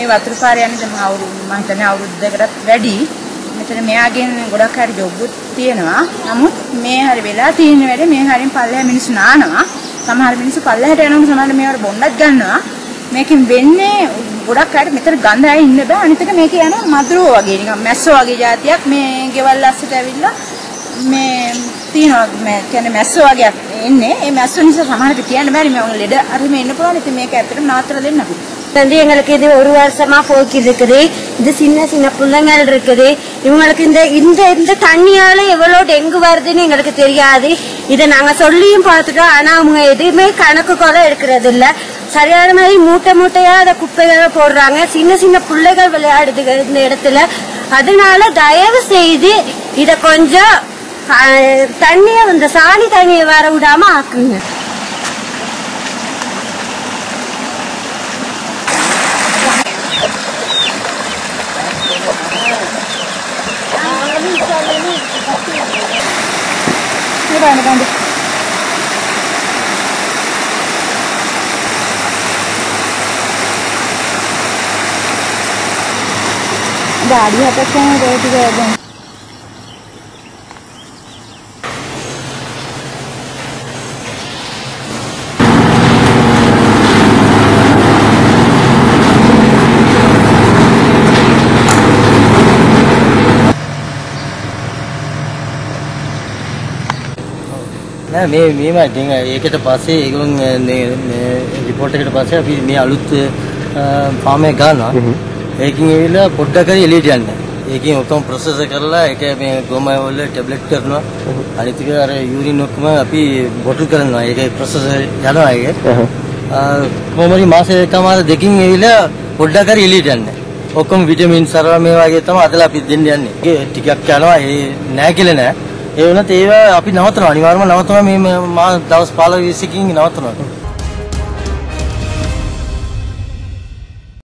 මේ වතුර පාර යන්නේ මම හිතන්නේ අවුරුද්දකටත් වැඩි. මෙතන මෙයාගෙන් ගොඩක් හරි ජොබ්ුත් තියෙනවා. නමුත් මේ හරි වෙලා තියෙන වැඩේ මේ හරින් පල්ලෙහා මිනිස්සු නානවා. සමහර මිනිස්සු පල්ලෙහාට යනකොට සමහර මේවට බොන්නත් ගන්නවා. මේකෙන් වෙන්නේ ගොඩක් අය මෙතන ගඳ ඇයි ඉන්න බෑ. අනිත් එක මේකේ යන මදුරුව වගේ නිකන් මැස්සෝ වගේ જાතියක් මේ ගෙවල් ඇස්සට ඇවිල්ලා මේ තියනවා. මේ කියන්නේ මැස්සෝ වගේ එන්නේ. ඒ මැස්සෝ නිසා සමහරට කියන්න බෑනේ මේ ලෙඩ අරම එන්න පුළුවන්. ඉතින් මේක ඇත්තටම නවත්තලා දෙන්න අපි. எங்களுக்கு இது ஒரு வருஷமா போக்கி இருக்குது. இது சின்ன சின்ன பிள்ளைங்கள் இருக்குது. இவங்களுக்கு இந்த தண்ணியால எவ்வளவு டெங்கு வருதுன்னு எங்களுக்கு தெரியாது. இதை நாங்க சொல்லியும் பார்த்துட்டோம். ஆனா அவங்க எதுவுமே கணக்கு கூட எடுக்கிறது இல்ல. சரியான மாதிரி மூட்டை மூட்டையா அதை குப்பைகளை போடுறாங்க. சின்ன சின்ன பிள்ளைகள் விளையாடுது இந்த இடத்துல. அதனால தயவு செய்து இத கொஞ்சம் தண்ணிய இந்த சாணி தண்ணியை வர விடாம ஆக்குங்க. गाड़ी हटक रोड गए මේම ඉතින් ඒකට පස්සේ ඒගොල්ලන් රිපෝට් එකට පස්සේ අපි මේ අලුත් ෆාම් එක ගන්නවා. ඒකකින් එවිලා පොඩ්ඩක් හරි එළියට යන්න. ඒකෙන් ඔක්කොම ප්‍රොසෙස් කරලා ඒක මේ ගොම වල ටැබ්ලට් කරනවා. අනිත් එක අර යූරින් ඔක්කොම අපි බොටල් කරනවා. ඒක ප්‍රොසෙස් යනවා ඒක. කොහොමරි මාසේ එකමාර දෙකකින් එවිලා පොඩ්ඩක් හරි එළියට යන්න. ඔක්කොම විටමින් සරවා මේ වගේ තමයි අදලා අපි දෙන්න යන්නේ. ඒක ටිකක් යනවා. ඒ නෑ කියලා නෑ. ඒ වුණත් ඒවා අපි නවත්තනවා. අනිවාර්යයෙන්ම නවත්තනවා. මේ දවස් 15 20කින් නවත්තනවා.